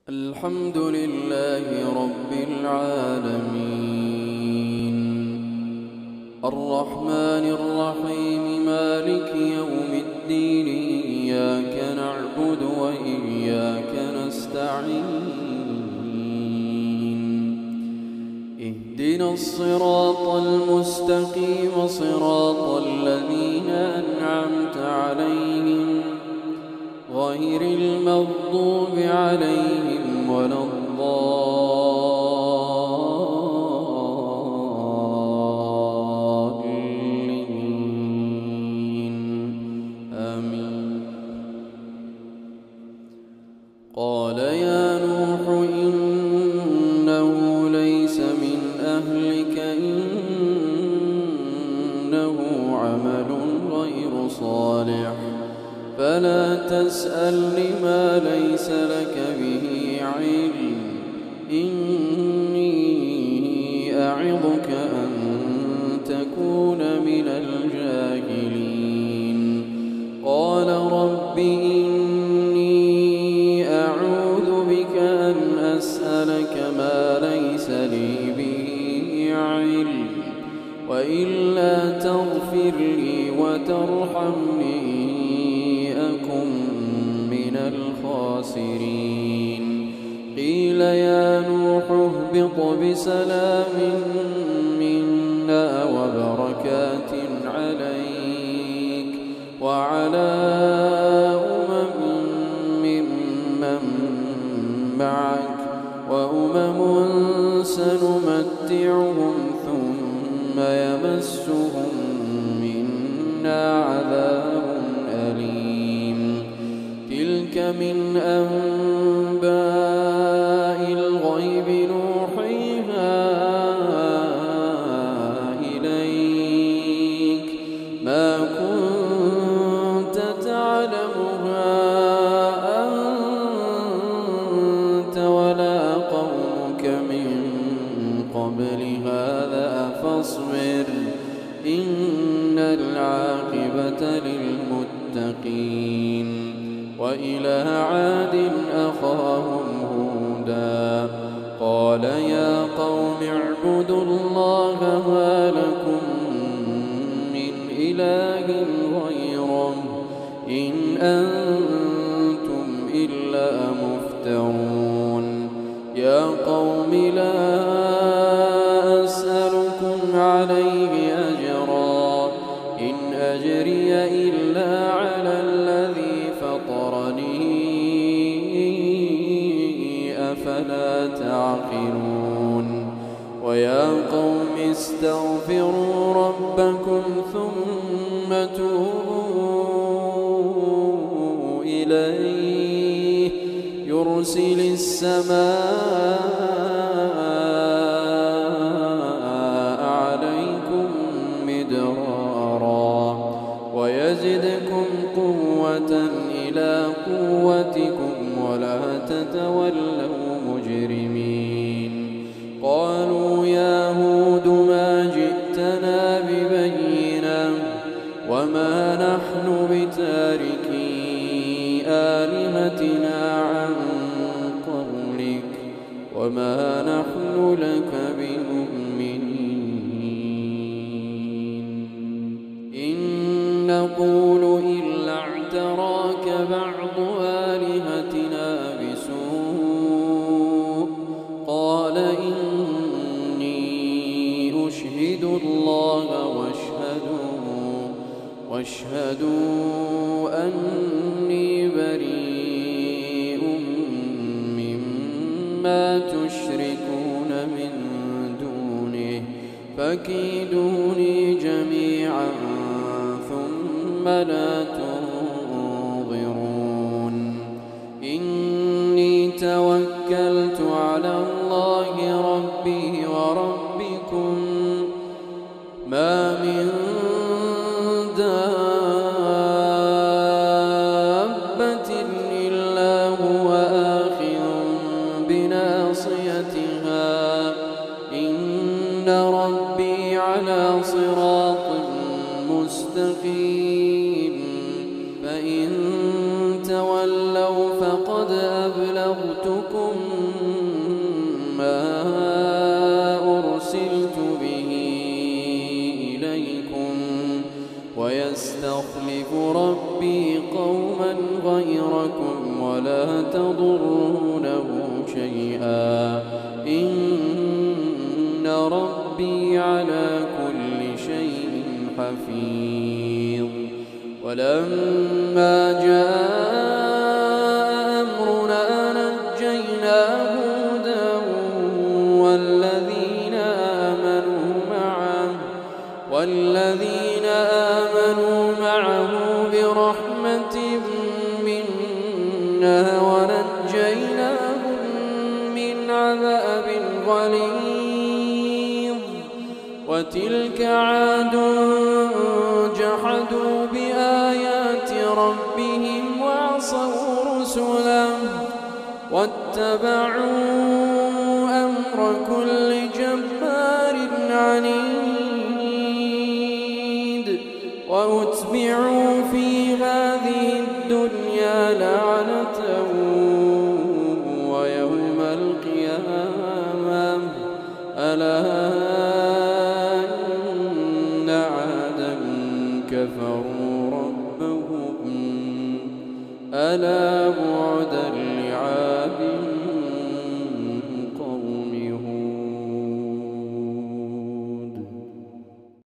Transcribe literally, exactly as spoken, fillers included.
الحمد لله رب العالمين الرحمن الرحيم مالك يوم الدين إياك نعبد وإياك نستعين اهدنا الصراط المستقيم صراط الذين أنعمت عليهم غير المغضوب عليهم ولا الضالين آمين. قال يا نوح إنه ليس من أهلك إنه عمل غير صالح فلا تسألني ما ليس لك به علم إني أعظك أن تكون من الجاهلين. قال رب إني أعوذ بك أن أسألك ما ليس لي به علم وإلا تغفر لي وترحمني أكن من الخاسرين. قيل يا نوح اهبط بسلام منا وبركات عليك وعلى أمم ممن معك وأمم سنمتعهم ثم يمسهم منا عذاب أليم. تلك من أنباء الغيب نوحيها إليك ما كنت تعلمها أنت ولا قومك من قبل هذا فاصبر إن العاقبة للمتقين. وإلى عاد أخاهم هودا قال يا قوم اعبدوا الله ما لكم من إله غيره إن أنتم إلا مفترون. يا قوم لا أسألكم عليه أجرا إن أجري إلا على الذي فطرني أفلا تعقلون. ويا قوم استغفروا ربكم ثم توبوا إليه يرسل السماء عليكم مدرارا ويزدكم قوة إلى قوتكم ولا تتولوا مجرمين. قالوا يا هود ما جئتنا ببينة وما نحن بتاركي آلهتنا عن قولك وما نحن لك بمؤمنين إن نقول إلا اعتراك بعض آلهتنا بسوء. قال إني أشهد الله واشهدوا واشهدوا أني بريء مما تشركون من دونه فكيدوني جميعا ثم لا تنظرون. إني توكلت على الله ربي وربكم ما من دابة إلا هو آخذ بناصيتها إن ربي على صراط مستقيم. فإن تولوا فقد أبلغتكم ولا تضرونه شيئا إن ربي على كل شيء حفيظ. ولما جاء أمرنا نجينا هودا والذين آمنوا معه والذين آمنوا معه برحمة منا ونجيناهم من عذاب غليظ. وتلك عاد جحدوا بآيات ربهم وعصوا رسله واتبعوا أمر كل جبار عنيد. وأتبعوا في هذه الدنيا لعنة ويوم القيامة ألا إن عادا كفروا ربهم ألا بعدا